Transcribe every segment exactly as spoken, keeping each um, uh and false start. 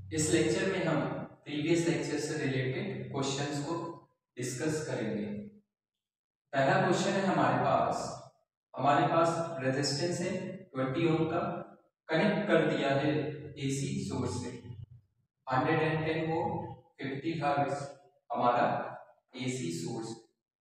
इस लेक्चर में हम प्रीवियस लेक्चर से रिलेटेड क्वेश्चंस को डिस्कस करेंगे। पहला क्वेश्चन है हमारे पास हमारे पास रेजिस्टेंस है ट्वेंटी ओम का, कनेक्ट कर दिया है एसी सोर्स से one hundred ten volt fifty hertz हमारा एसी सोर्स।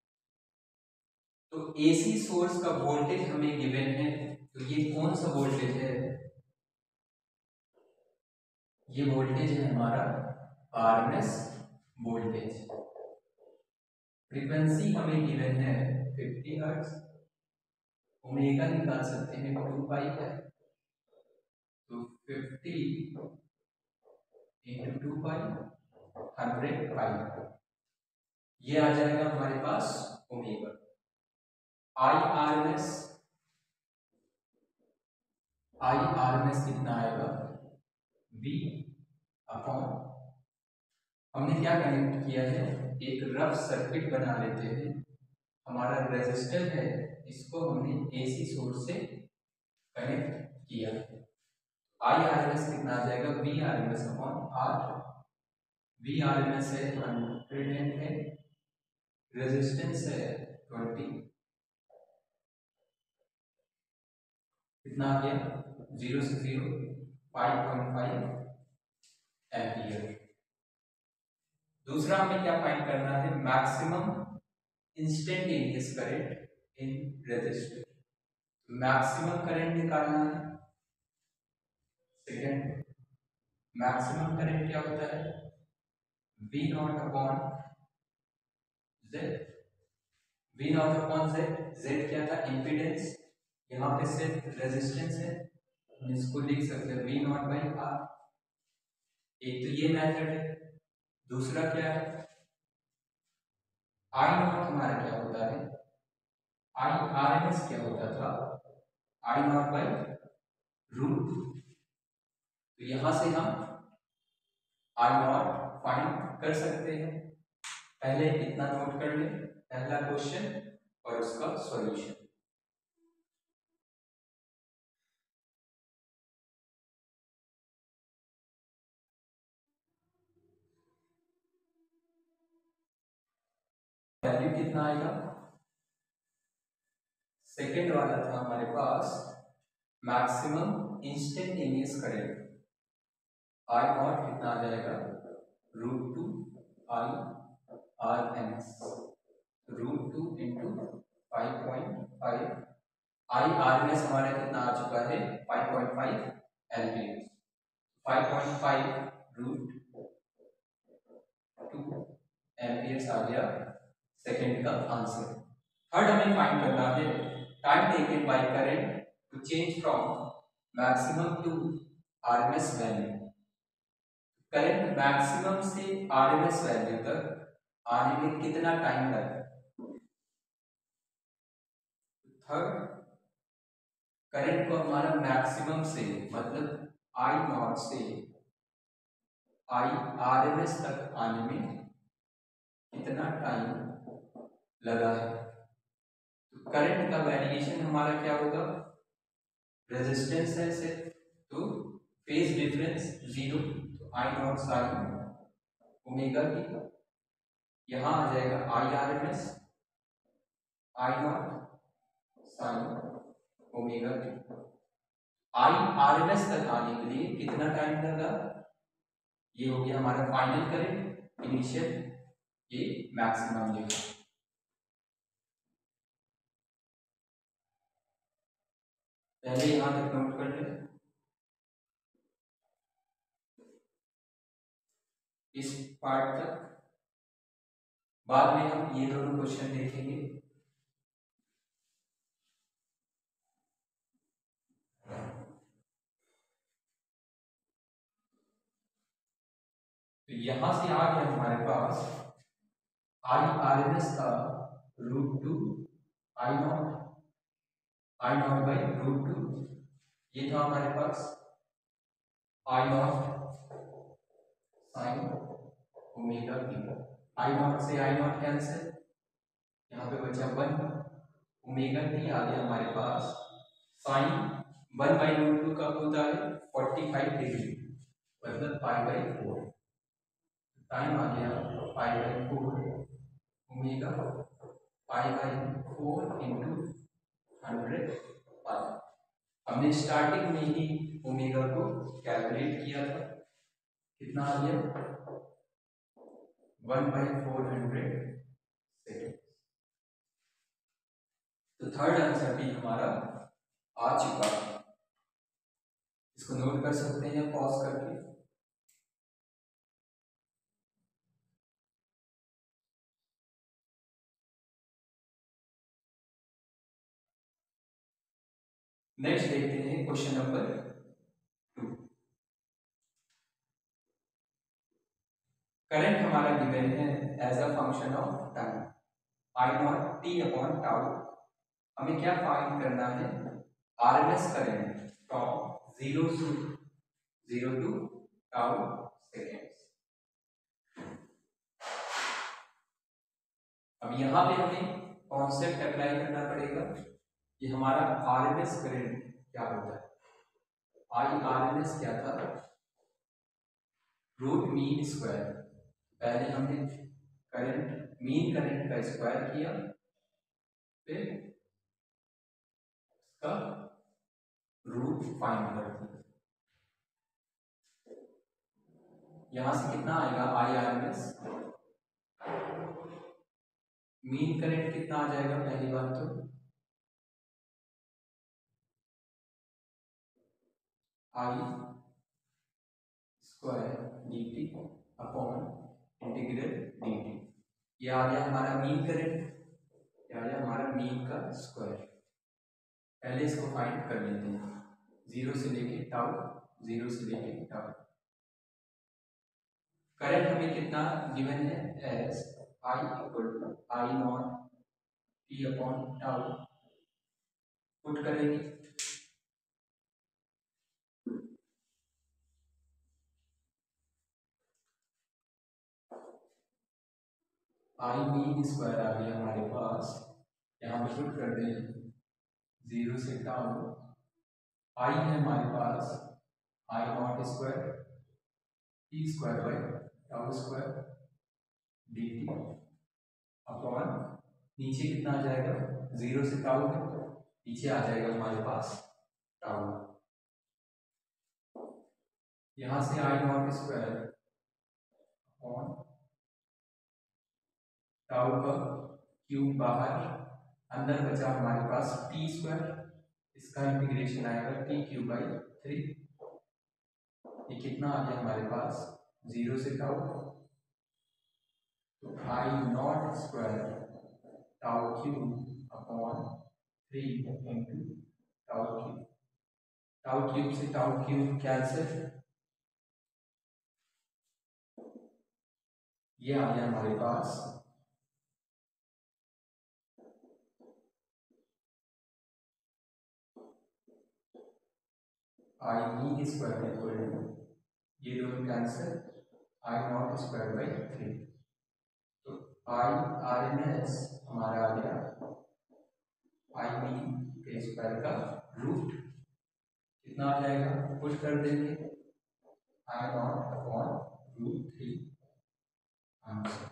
तो एसी सोर्स का वोल्टेज हमें गिवन है, तो ये कौन सा वोल्टेज है? ये वोल्टेज है हमारा आरएमएस वोल्टेज। फ्रीक्वेंसी हमें गिवन है फिफ्टी हर्ट्ज, ओमेगा निकाल सकते हैं टू पाई है, तो fifty into two pi hundred pi, ये आ जाएगा हमारे पास omega. I R M S I R M S कितना आएगा? V अपॉन, हमने क्या कनेक्ट किया है, एक रफ सर्किट बना लेते हैं। हमारा रेजिस्टर है, इसको हमने एसी सोर्स से कनेक्ट किया है। आई आर एम एस कितना आ जाएगा? V R M S upon R. V R M S है हंड्रेड है, रेजिस्टेंस है ट्वेंटी, कितना आ गया? जीरो से zero five point five ampere. दूसरा हमें क्या फाइंड करना है? Maximum instantaneous current in resistor. Maximum current निकालना है। सेकेंड, मैक्सिमम करंट क्या होता है? V naught upon Z. V naught upon Z, Z क्या था? इम्पीडेंस, यहाँ पे सिर्फ रेजिस्टेंस है, हम इसको लिख सकते हैं वी नॉट बाई आर। एक तो ये मेथड है। दूसरा क्या है? आई नॉट हमारा क्या होता है? आई आर एम एस क्या होता था? I naught by root. तो यहां से हम आई नॉट फाइंड कर सकते हैं। पहले इतना नोट कर ले, पहला क्वेश्चन और उसका सॉल्यूशन। वैल्यू कितना आएगा? सेकेंड वाला था हमारे पास maximum instantaneous current, I naught कितना आ जाएगा? Root two I R M S, root two into five point five. I R M S हमारा कितना आ चुका है? Five point five ampere. Five point five root two amperes आ गया सेकेंड का आंसर। थर्ड हमें फाइंड करना है time taken by current to change from maximum to RMS value. Current maximum से आरएमएस वैल्यू तक आने में कितना टाइम लगता है? थर्ड, करंट को हमारा मैक्सिमम से मतलब आई नॉट से आई आरएमएस तक आने में कितना टाइम लगा है? तो करंट का वेरिएशन हमारा क्या होगा? रेजिस्टेंस है सिर्फ, तो फेज डिफरेंस जीरो, तो I naught sine omega T, यहां आ जाएगा I R M S I naught sine omega T. I R M S तक आने के लिए कितना टाइम लगा? ये हो गया हमारा फाइनल करंट, इनिशियल, ये मैक्सिमम लिखा। पहले यहां तक नोट कर ले, इस पार्ट तक। बाद में हम ये दोनों क्वेश्चन देखेंगे। तो यहां से आ गया हमारे पास आई आर एम एस का root two I naught, I naught by root two, ये था हमारे पास I naught sine omega T. I naught से आई नॉट कैंसिल, यहाँ पे बचा वन, ओमेगा टी आ गया हमारे पास sine one by root two कब होता है? Forty five degree. मतलब पाई बाई फोर, टाइम आ गया pi by four omega pi by four into hundred pi. हमने स्टार्टिंग में ही ओमेगा को कैलकुलेट किया था, कितना आ गया one by four hundred second. तो थर्ड आंसर भी हमारा आ चुका है, इसको नोट कर सकते हैं पॉज करके। नेक्स्ट देखते हैं क्वेश्चन नंबर टू। करंट हमारा गिवन है as a function of time I naught T upon tau. हमें क्या फाइंड करना है, RMS current from zero to zero to tau seconds. अब यहाँ पे हमें कॉन्सेप्ट अप्लाई करना पड़ेगा कि हमारा आरएमएस करंट क्या होता है। आई आरएमएस क्या था, रूट मीन स्क्वायर। पहले हमने करंट मीन करंट का स्क्वायर किया, फिर इसका रूट फाइंड कर दिया। यहां से कितना आएगा आई आरएमएस, मीन करंट कितना आ जाएगा, पहली बात तो I square D T upon integral D T. ये आ गया हमारा मीन करंट, ये आ गया हमारा मीन का स्क्वायर। पहले इसको फाइंड कर लेते हैं, जीरो से लेके टाउ, जीरो से लेके टाउ। करंट हमें कितना गिवन है as I equal to I naught T upon tau. Put करेंगे, आई मीन स्क्वायर आ गया हमारे पास, यहाँ पे पुट कर दें जीरो से टाउ। आई है हमारे पास I naught square T square by tau square D T upon, नीचे कितना आ जाएगा, जीरो से टाउ है, नीचे आ जाएगा हमारे पास टाउ। यहां से I naught square upon tau का क्यूब बाहर, अंदर बचा हमारे पास टी स्क्वायर, इसका इंटीग्रेशन आएगा टी क्यूब बाई थ्री। ये कितना आ गया हमारे पास, जीरो से टाउ, तो I naught square tau cube upon three into tau cube. Tau cube से टाउ क्यूब कैंसिल, ये आ गया हमारे पास I mean square equal to, ये दोनों cancel, I naught square by three. तो आई आर एम एस हमारा आ गया आई मीन के स्क्वायर का रूट, कितना आ जाएगा, पुट कर देंगे I naught upon root three answer.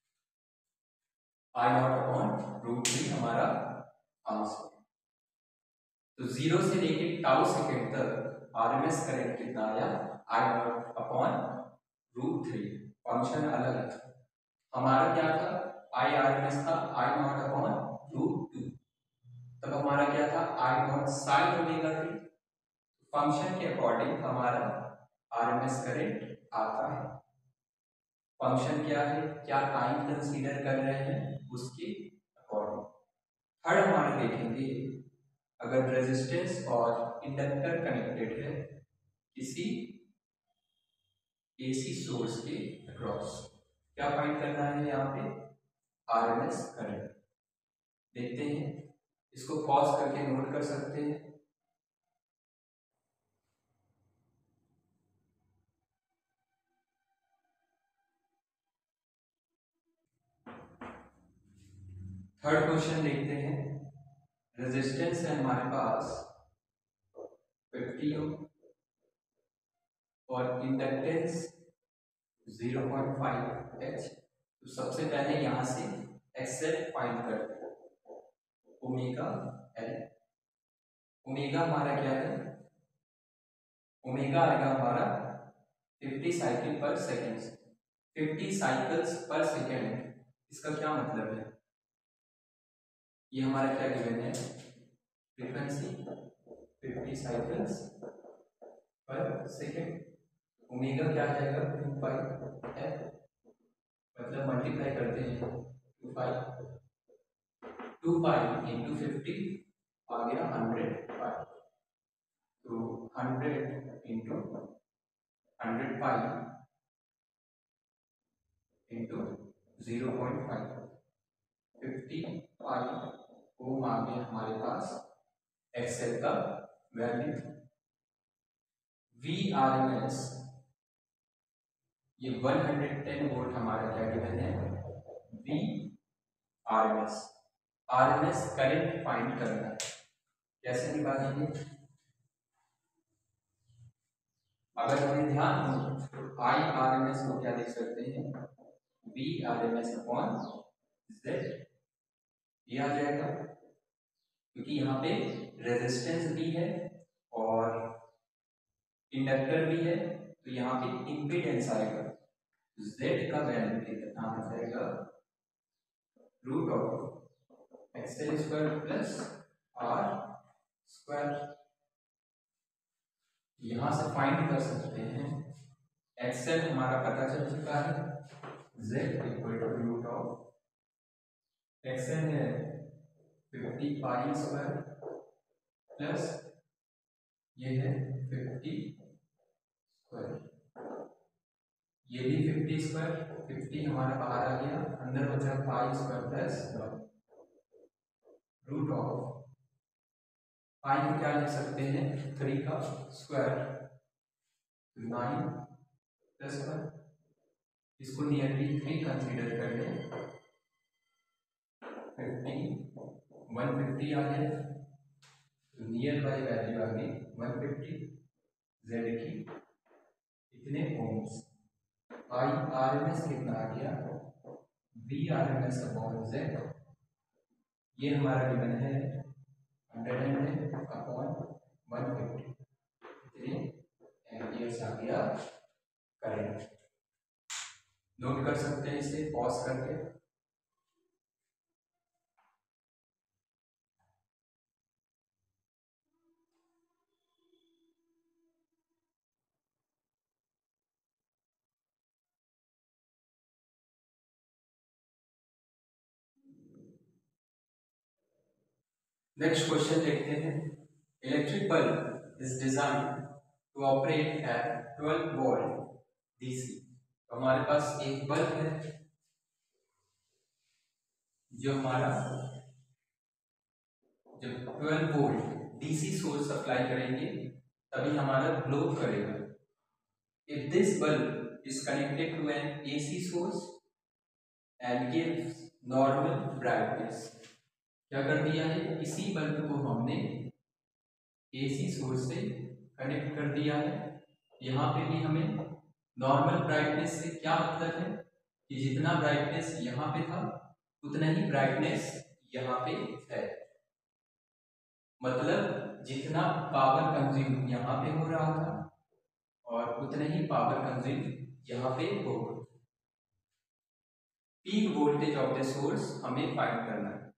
I naught upon root three हमारा आंसर। तो जीरो से लेके टाउ सेकेंड तक आरएमएस करंट कितना आया, I naught upon root three. Function अलग था, हमारा क्या था, आई आरएमएस था I naught upon root two, तब हमारा क्या था I naught sine omega T. Function के अकॉर्डिंग हमारा आरएमएस करंट आता है। फंक्शन क्या है, क्या टाइम कंसीडर कर रहे हैं उसके अकॉर्डिंग। थर्ड हमारा देखेंगे, अगर रेजिस्टेंस और इंडक्टर कनेक्टेड है किसी एसी सोर्स के अक्रॉस, क्या फाइंड करना है यहाँ पे, आरएमएस करंट। देखते हैं, इसको पॉज करके नोट कर सकते हैं। थर्ड क्वेश्चन देखते हैं, रेजिस्टेंस है हमारे पास फिफ्टी ओम, और inductance zero point five H. तो सबसे पहले यहां से एक्सएल फाइंड करते हैं, ओमेगा एल। ओमेगा हमारा क्या है, ओमेगा आएगा हमारा fifty cycle per second. Fifty cycles per second, इसका क्या मतलब है, ये हमारा क्या गिवन है, frequency fifty cycles per second. Omega क्या जाएगा, टू पाई एफ, मतलब मल्टीप्लाई करते हैं, two pi two pi into fifty आ गया हंड्रेड पाई, तो hundred into hundred pi into zero point five, fifty pi ohm आ गया हमारे पास एक्सएल का value. V R M S, ये वन हंड्रेड टेन वोल्ट हमारा क्या गिवन है, V R M S. R M S current find करना है, कैसे निकालेंगे, अगर हमें ध्यान हो तो आई आर एम एस को क्या लिख सकते हैं, V R M S upon Z, ये आ जाएगा, क्योंकि यहाँ पे रेजिस्टेंस भी है और इंडक्टर भी है, तो यहाँ पे इम्पीडेंस आएगा, जेड का वैल्यू कितना आ जाएगा, root of XL square plus R square. यहां से फाइंड कर सकते हैं, एक्सएल हमारा पता चल चुका है, z equal to root of XL है फिफ्टी पाई स्क्वायर प्लस ये है फिफ्टी स्क्वायर, ये भी फिफ्टी स्क्वायर, फिफ्टी हमारा बाहर आ गया, अंदर बचा pi square plus one, root of pi को क्या लिख सकते हैं, थ्री का स्क्वायर, नाइन प्लस वन, इसको नियरली थ्री कंसीडर कर लें, फिफ्टी वन फिफ्टी आ गया, तो नियर बाई वैल्यू आ गई वन फिफ्टी, जेड की इतने ohms, I R M S कितना आ गया, V R M S upon Z, ये हमारा गिवन है hundred and upon one fifty, इतने एम्पियर्स आ गया करंट। नोट कर सकते हैं इसे पॉज करके। नेक्स्ट क्वेश्चन देखते हैं, electric bulb is design to operate at twelve volt DC. तो हमारे पास एक बल्ब है जो हमारा जब twelve volt DC source supply करेंगे तभी हमारा ग्लो करेगा। If this bulb is connected to an AC source and gives normal brightness, क्या कर दिया है, इसी बल्ब को हमने एसी सोर्स से कनेक्ट कर दिया है। यहाँ पे भी हमें नॉर्मल ब्राइटनेस से क्या मतलब है कि जितना ब्राइटनेस यहाँ पे था उतना ही ब्राइटनेस यहाँ पे है, मतलब जितना पावर कंज्यूम यहाँ पे हो रहा था और उतना ही पावर कंज्यूम यहाँ पे होगा। Peak voltage of the source हमें फाइंड करना है।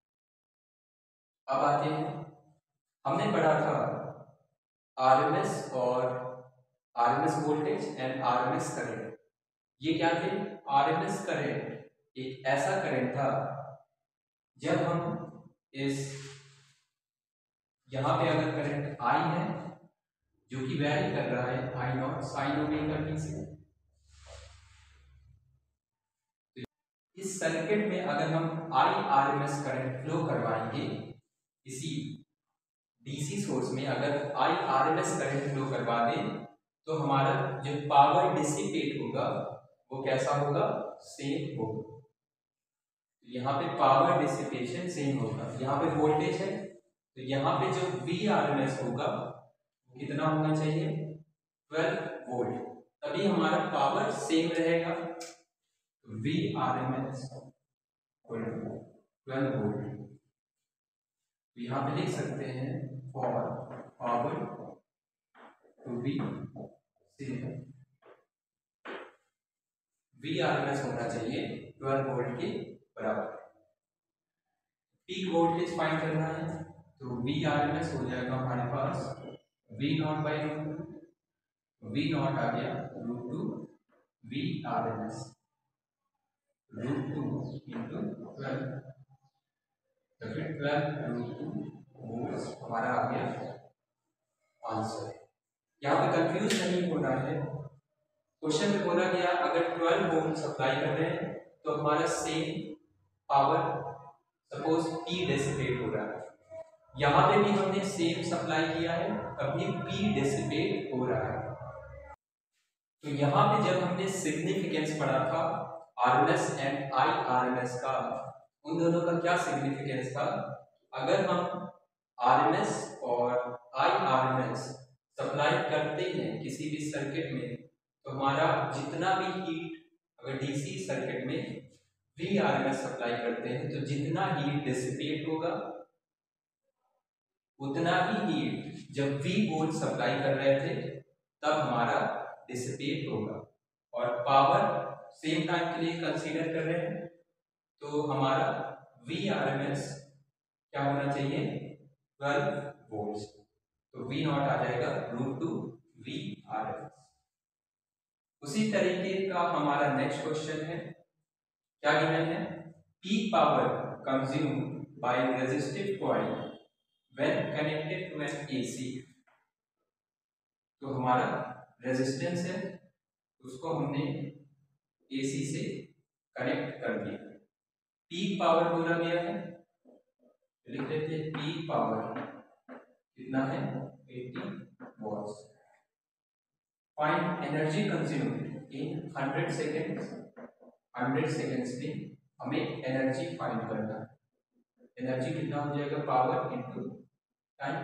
अब आते हैं, हमने पढ़ा था आरएमएस और RMS voltage and RMS current. ये क्या थे, आरएमएस करंट एक ऐसा करंट था जब हम इस यहां पे अगर करंट आई है जो कि वैरी कर रहा है I naught sine omega T से, तो इस सर्किट में अगर हम आई आरएमएस करंट फ्लो करवाएंगे इसी डीसी सोर्स में, अगर आई आरएमएस करंट फ्लो करवा दें तो हमारा जो पावर डिसिपेट होगा वो कैसा होगा, सेम होगा। यहाँ पे पावर डिसिपेशन सेम होगा। यहाँ पे वोल्टेज है तो यहाँ पे जो वी आर एम एस होगा वो कितना होना चाहिए, ट्वेल्व वोल्ट, तभी हमारा पावर सेम रहेगा। V R M S twelve volt, तो यहाँ पे लिख सकते हैं for power to be same, V R M S होना चाहिए ट्वेल्व वोल्ट के बराबर। पीक वोल्टेज फाइंड करना है, तो वी आर एम एस हो जाएगा हमारे पास V naught by root two, V naught आ गया root two V R M S root two into twelve, तो फिर ट्वेल्व रूट टू वोल्ट हमारा आ गया आंसर। यहाँ पे कंफ्यूज नहीं होना है, क्वेश्चन में बोला गया अगर ट्वेल्व वोल्ट सप्लाई कर रहे हैं तो हमारा same power suppose P dissipate हो रहा है, यहाँ पे भी हमने सेम सप्लाई किया है तभी P डिसिपेट हो रहा है। तो यहाँ पे जब हमने सिग्निफिकेंस पढ़ा था आरएमएस एंड आई आरएमएस का, उन दोनों का क्या सिग्निफिकेंस था, अगर हम आरएमएस और आई आरएमएस सप्लाई करते हैं किसी भी सर्किट में तो हमारा जितना भी हीट, अगर डीसी सर्किट में वी आरएमएस सप्लाई करते हैं तो जितना हीट डिसिपेट होगा उतना ही हीट जब वी वोल्ट सप्लाई कर रहे थे तब हमारा डिसिपेट होगा। और पावर सेम टाइम के लिए कंसीडर कर रहे हैं तो हमारा वी आरएमएस क्या होना चाहिए ट्वेल्व वोल्ट, तो वी नॉट आ जाएगा रूट टू वी आरएमएस। उसी तरीके का हमारा नेक्स्ट क्वेश्चन है, क्या गिवन है, peak power consumed by resistive coil when connected to an AC, तो हमारा रेजिस्टेंस है उसको हमने एसी से कनेक्ट कर दिया, पीक पावर बोला गया है, लिख लेते हैं पीक पावर कितना है अस्सी watts. Find energy consumed in hundred seconds, hundred seconds में हमें एनर्जी फाइंड करना है, एनर्जी कितना हो जाएगा पावर इनटू टाइम,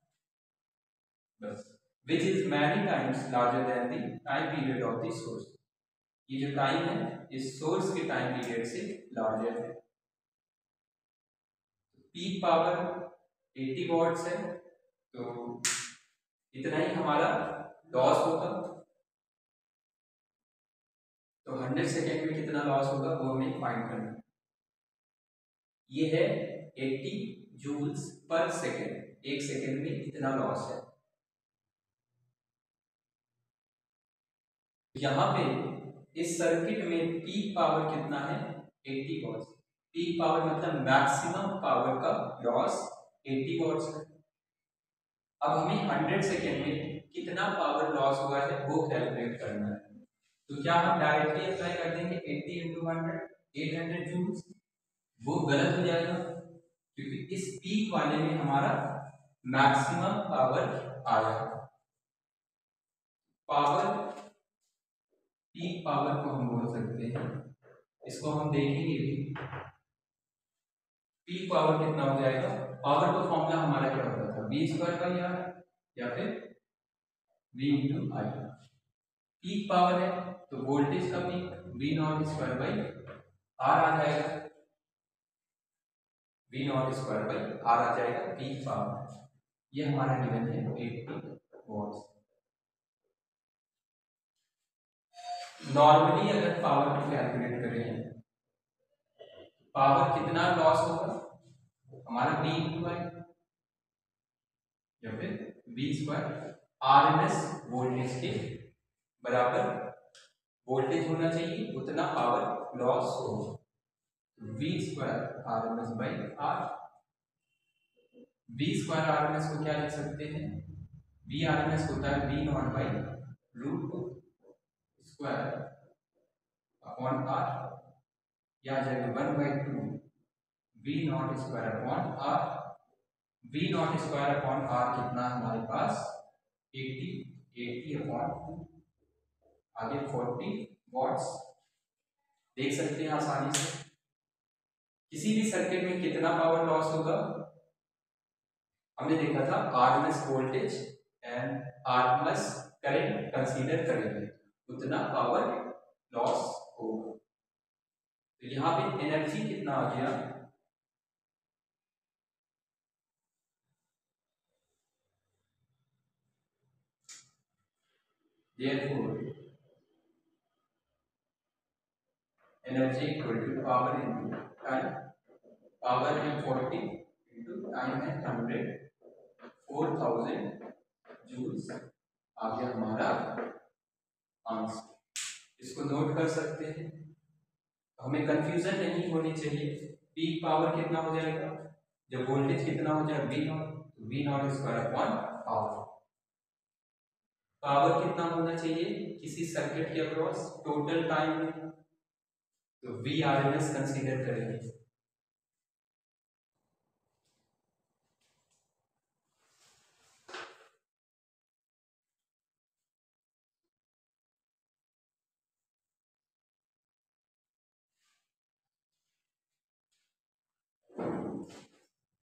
बस which is many times larger than the time period of the source, ये जो टाइम है इस सोर्स के टाइम पीरियड से लार्जर है। पीक पावर अस्सी वॉट्स है तो इतना ही हमारा लॉस होगा, तो हंड्रेड सेकेंड में कितना लॉस होगा वो हमें फाइंड करना है। ये है अस्सी जूल्स पर सेकेंड, एक सेकेंड में इतना लॉस है। यहाँ पे इस सर्किट में पीक पावर कितना है अस्सी वॉट्स, पीक पावर मतलब मैक्सिमम पावर का लॉस अस्सी वॉट्स है। अब हमें हंड्रेड सेकेंड में कितना पावर लॉस हुआ है वो कैलकुलेट करना है, तो क्या हम डायरेक्टली अप्लाई कर देंगे अस्सी into hundred, eight hundred joules, वो गलत हो जाएगा क्योंकि इस पीक वाले में हमारा मैक्सिमम पावर आया। पावर पीक पावर को हम बोल सकते हैं, इसको हम देखेंगे भी, पीक पावर कितना हो जाएगा, पावर का फॉर्मूला हमारा क्या होता था बी स्क्वायर बाई आर या फिर V into I, peak power है तो वोल्टेज का peak V naught square by R आ जाएगा, V naught square by R आ जाएगा पीक पावर, ये हमारा गिवन है अस्सी वॉट्स। नॉर्मली अगर पावर को कैलकुलेट करें पावर कितना लॉस होगा हमारा v इंटू आई या फिर v स्क्वायर, आरएमएस वोल्टेज के बराबर वोल्टेज होना चाहिए उतना पावर लॉस होगा, v square RMS by R, v square RMS को क्या लिख सकते हैं, v आरएमएस होता है v naught by root two square upon R, या जाएगा one by two V naught square upon R, V naught square upon R कितना हमारे पास अस्सी, अस्सी अपॉन टू, आगे चालीस वॉट्स, देख सकते हैं आसानी से। किसी भी सर्किट में कितना पावर लॉस होगा हमने देखा था RMS voltage and RMS current consider करेंगे उतना पावर लॉस होगा। तो यहाँ पे एनर्जी कितना आ गया, therefore energy equal to power into time, power है फोर्टी इंटू टाइम है हंड्रेड, फोर थाउजेंड जूल्स आ गया हमारा आंसर। इसको नोट कर सकते हैं, हमें कंफ्यूजन नहीं होनी चाहिए। पीक पावर कितना हो जाएगा, जब वोल्टेज कितना हो जाए V naught, V naught square upon power. Power कितना होना चाहिए किसी सर्किट के अक्रॉस टोटल टाइम में, तो V R M S consider करेंगे।